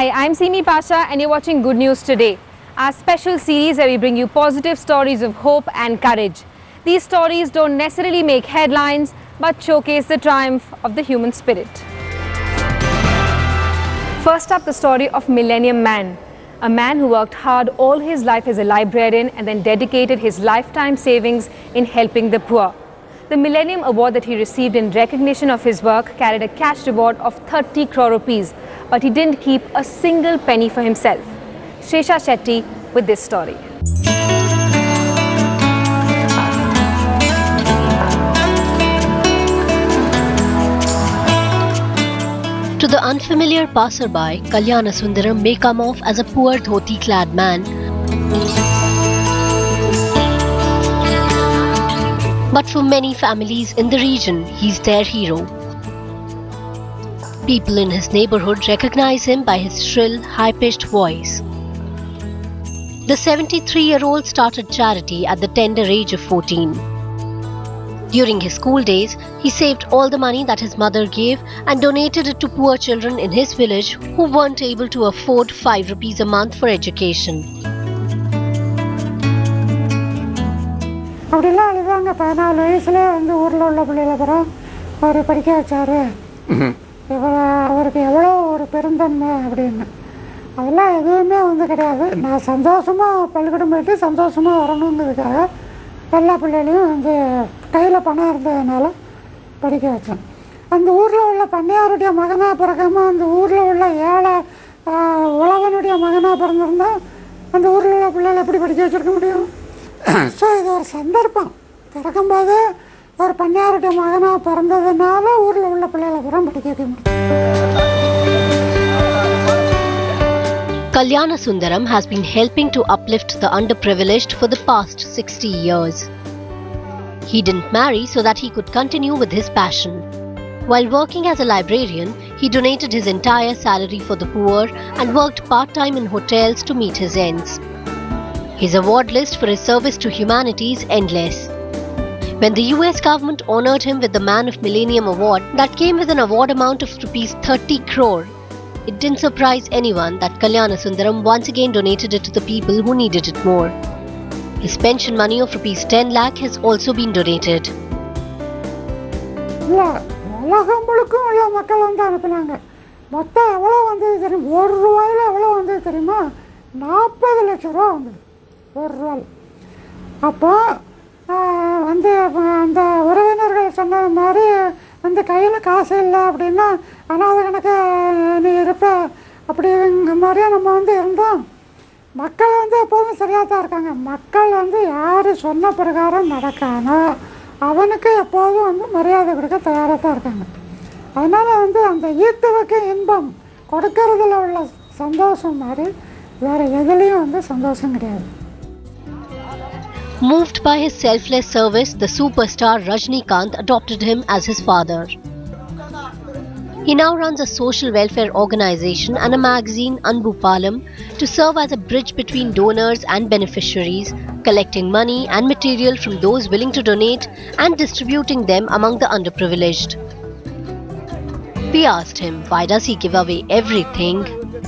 Hi, I'm Simi Pasha and you're watching Good News Today, our special series where we bring you positive stories of hope and courage. These stories don't necessarily make headlines but showcase the triumph of the human spirit. First up, the story of Millennium Man, a man who worked hard all his life as a librarian and then dedicated his lifetime savings in helping the poor. The Millennium Award that he received in recognition of his work carried a cash reward of 30 crore rupees, but he didn't keep a single penny for himself. Shesha Shetty with this story. To the unfamiliar passerby, Kalyana Sundaram may come off as a poor dhoti-clad man, but for many families in the region, he's their hero. People in his neighborhood recognize him by his shrill, high-pitched voice. The 73-year-old started charity at the tender age of 14. During his school days, he saved all the money that his mother gave and donated it to poor children in his village who weren't able to afford 5 rupees a month for education. அவருக்கு எவ்வளோ ஒரு பெருந்தன்மை அப்படின்னு அதெல்லாம் எதுவுமே கிடையாது. நான் சந்தோஷமாக பள்ளிக்கூடம் போயிட்டு சந்தோஷமாக வரணுங்கிறதுக்காக எல்லா பிள்ளைகளையும் கையில் பணம் இருந்ததுனால படிக்க வச்சேன். அந்த ஊரில் உள்ள பண்ணையாருடைய மகனாக பிறக்காமல் அந்த ஊரில் உள்ள ஏழை உழவனுடைய மகனாக பிறந்திருந்தா அந்த ஊரில் உள்ள பிள்ளைகளை எப்படி படிக்க வச்சுருக்க முடியும்? ஸோ இது ஒரு சந்தர்ப்பம். பிறக்கும்போது ஒரு பண்ணையாருடைய மகனாக பிறந்ததுனால ஊரில் உள்ள பிள்ளைகளை பூரா படிக்க வைக்க முடியும். Kalyana Sundaram has been helping to uplift the underprivileged for the past 60 years. He didn't marry so that he could continue with his passion. While working as a librarian, he donated his entire salary for the poor and worked part-time in hotels to meet his ends. His award list for his service to humanity is endless. When the US government honored him with the Man of Millennium Award that came with an award amount of rupees 30 crore, it didn't surprise anyone that Kalyana Sundaram once again donated it to the people who needed it more. His pension money of rupees 10 lakh has also been donated. உலகம் முழுக்கும் உள்ள மக்கள் அனுப்பினாங்க. மொத்தம் எவ்வளோ வந்தது தெரியும்? ₹1 எவ்வளோ வந்தது தெரியுமா? 40 லட்சம் ரூபா வந்தது ₹1. அப்போ அந்த உறவினர்கள் சொன்ன மாதிரி கையில் காசு இல்லை அப்படின்னா அனாதை கணக்கு நீ இருப்ப அப்படிங்கிற மாதிரியே நம்ம இருந்தோம். மக்கள் எப்போதும் சரியாக தான் இருக்காங்க. மக்கள் யார் சொன்ன பிரகாரம் நடக்கானோ அவனுக்கு எப்போதும் மரியாதை கொடுக்க தயாராக தான் இருக்காங்க. அதனால் அந்த ஈர்த்துவுக்கு இன்பம் கொடுக்கறதுல உள்ள சந்தோஷம் மாதிரி வேறு எதுலேயும் சந்தோஷம் கிடையாது. Moved by his selfless service, the superstar Rajnikant adopted him as his father. He now runs a social welfare organization and a magazine, Anbu Palam, to serve as a bridge between donors and beneficiaries, collecting money and material from those willing to donate and distributing them among the underprivileged. We asked him, why does he give away everything?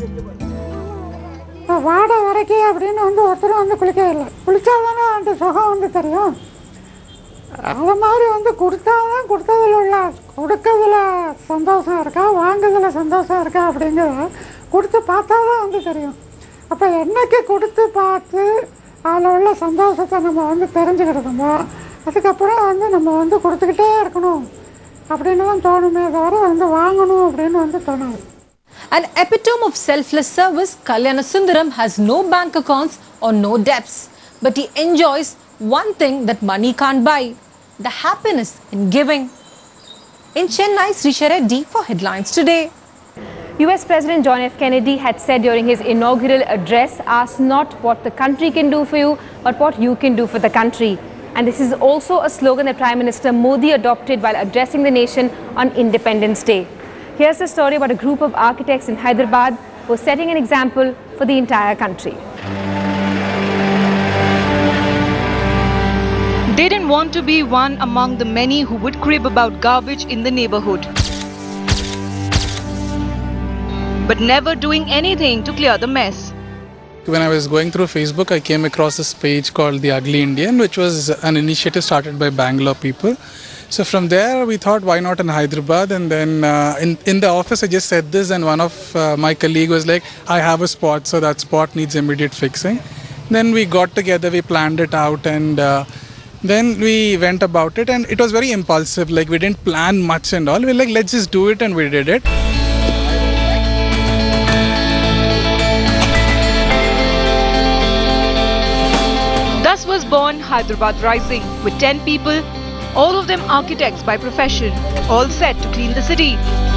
வாடை வரைக்கும் அப்படின்னு ஒருத்தரும் குளிக்க இல்லை. குளித்தாதானே அந்த சுகம் தெரியும். அது மாதிரி கொடுத்தாதான் கொடுக்கறதுல சந்தோஷம் இருக்கா வாங்குறதுல சந்தோஷம் இருக்கா அப்படிங்கிறத கொடுத்து பார்த்தா தான் தெரியும். அப்போ என்னைக்கு கொடுத்து பார்த்து அதில் உள்ள சந்தோஷத்தை நம்ம தெரிஞ்சுக்கிட்டோமோ அதுக்கப்புறம் நம்ம கொடுத்துக்கிட்டே இருக்கணும் அப்படின்னு தான் தோணுமே தவிர வாங்கணும் அப்படின்னு தோணாது. An epitome of selfless service, Kalyana Sundaram has no bank accounts or no debts. But he enjoys one thing that money can't buy, the happiness in giving. In Chennai, Srisha Reddy for Headlines Today. US President John F. Kennedy had said during his inaugural address, ask not what the country can do for you, but what you can do for the country. And this is also a slogan that Prime Minister Modi adopted while addressing the nation on Independence Day. Here's a story about a group of architects in Hyderabad who are setting an example for the entire country. They didn't want to be one among the many who would crib about garbage in the neighborhood. but never doing anything to clear the mess. When I was going through Facebook, I came across this page called The Ugly Indian, which was an initiative started by Bangalore people. So from there, we thought, why not in Hyderabad? And then in the office, I just said this, and one of my colleague was like, I have a spot, so that spot needs immediate fixing. Then we got together, we planned it out, and then we went about it, and it was very impulsive. Like, we didn't plan much and all. We were like, let's just do it, and we did it. Thus was born Hyderabad Rising, with 10 people, all of them architects by profession, all set to clean the city.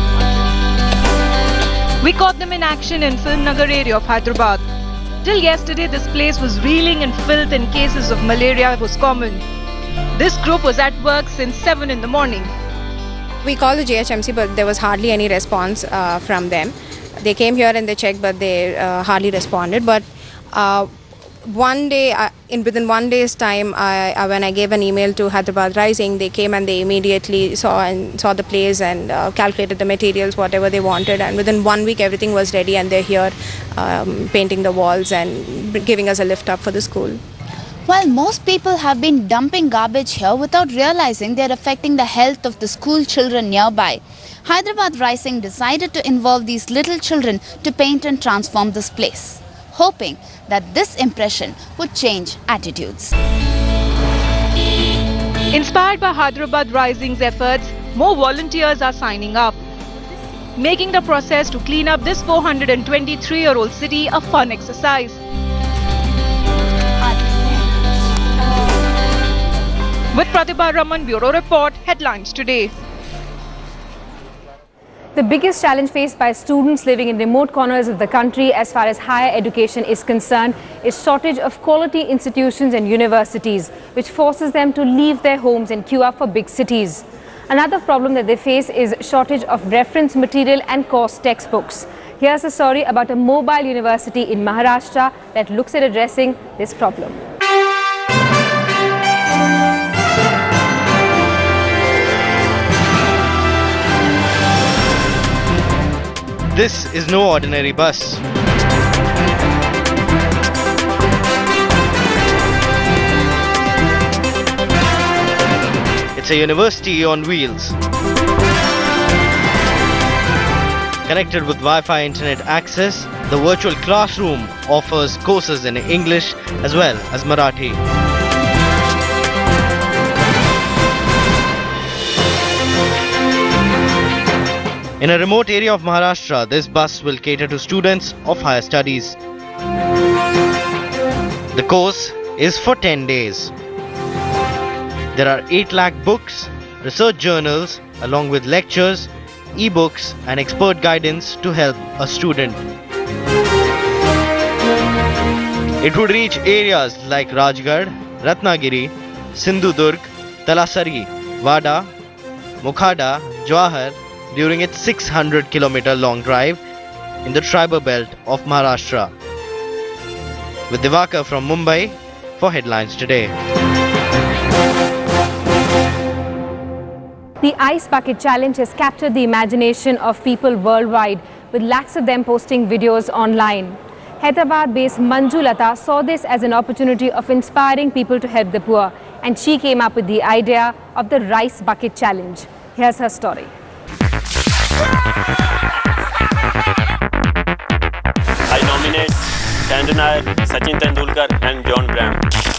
We caught them in action in Film Nagar area of Hyderabad. Till yesterday, this place was reeling in filth and cases of malaria was common. This group was at work since 7 in the morning. We called the GHMC, but there was hardly any response from them. They came here and they checked, but they hardly responded. But one day, within 1 day's time, when I gave an email to Hyderabad Rising, they came and they immediately saw the place and calculated the materials, whatever they wanted. And within 1 week, everything was ready, and they're here painting the walls and giving us a lift up for the school. While most people have been dumping garbage here without realizing they're affecting the health of the school children nearby, Hyderabad Rising decided to involve these little children to paint and transform this place, hoping that this impression would change attitudes. Inspired by Hyderabad Rising's efforts, more volunteers are signing up, making the process to clean up this 423-year-old city a fun exercise. With Pratibha Raman, Bureau Report, Headlines Today. The biggest challenge faced by students living in remote corners of the country as far as higher education is concerned is shortage of quality institutions and universities, which forces them to leave their homes and queue up for big cities. Another problem that they face is shortage of reference material and course textbooks. Here's a story about a mobile university in Maharashtra that looks at addressing this problem. This is no ordinary bus. It's a university on wheels. Connected with Wi-Fi internet access, the virtual classroom offers courses in English as well as Marathi. In a remote area of Maharashtra, this bus will cater to students of higher studies. The course is for 10 days. There are 8 lakh books, research journals, along with lectures, e-books and expert guidance to help a student. It would reach areas like Rajgarh, Ratnagiri, Sindhudurg, Talasari, Vada, Mukhada, Jawahar during its 600-kilometer long drive in the tribal belt of Maharashtra. With Divakar from Mumbai for Headlines Today. The Ice Bucket Challenge has captured the imagination of people worldwide, with lakhs of them posting videos online. Hyderabad-based Manju Lata saw this as an opportunity of inspiring people to help the poor, and she came up with the idea of the Rice Bucket Challenge. Here's her story. I nominate Tandon Nair, Sachin Tendulkar and John Graham.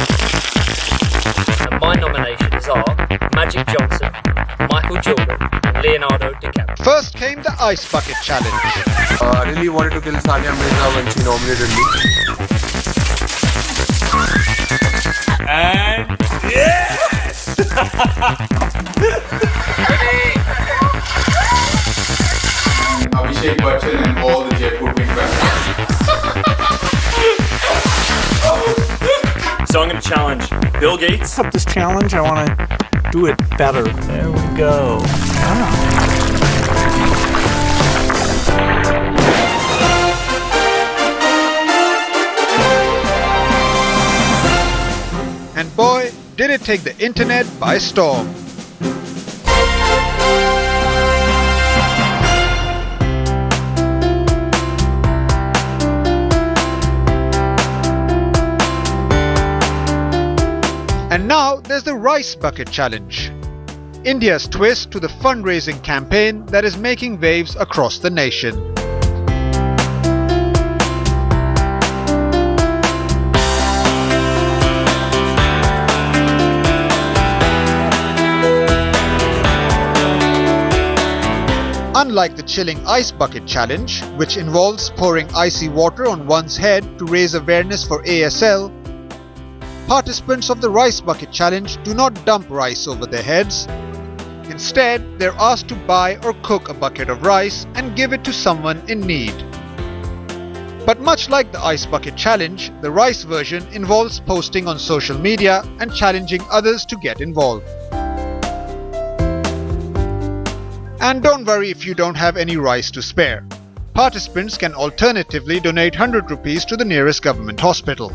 And my nominations are Magic Johnson, Michael Jordan and Leonardo DiCaprio. First came the Ice Bucket Challenge. I really wanted to kill Sania Mirza when she nominated me. And yes! Abhishek Bachchan and all the Jaipur Pink Panthers. So I'm going to challenge Bill Gates. Up this challenge, I want to do it better. There we go. And boy, did it take the internet by storm. And now there's the Rice Bucket Challenge, India's twist to the fundraising campaign that is making waves across the nation. Unlike the chilling Ice Bucket Challenge, which involves pouring icy water on one's head to raise awareness for ASL, participants of the Rice Bucket Challenge do not dump rice over their heads. Instead, they're asked to buy or cook a bucket of rice and give it to someone in need. But much like the Ice Bucket Challenge, the rice version involves posting on social media and challenging others to get involved. And don't worry if you don't have any rice to spare. Participants can alternatively donate 100 rupees to the nearest government hospital.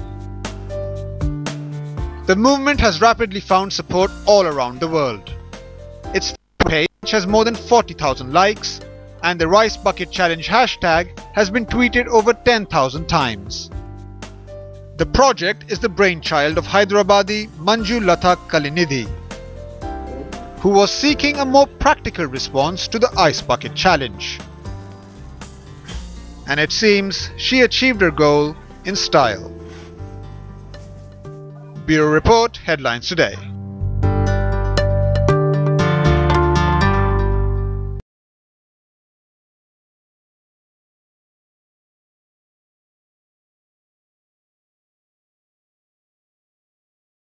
The movement has rapidly found support all around the world. Its page has more than 40,000 likes, and the Rice Bucket Challenge hashtag has been tweeted over 10,000 times. The project is the brainchild of Hyderabadi Manju Latha Kalinidhi, who was seeking a more practical response to the Ice Bucket Challenge. And it seems she achieved her goal in style. Bureau Report, Headlines Today.